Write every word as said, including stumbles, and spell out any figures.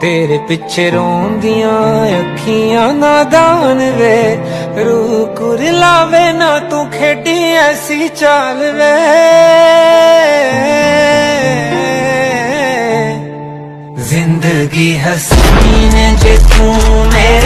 तेरे पिछे रोंदियां अखियां नादान वे, रूह कुरलावे ना तू खेडी ऐसी चाल वे। जिंदगी हसीन जे तू मेरे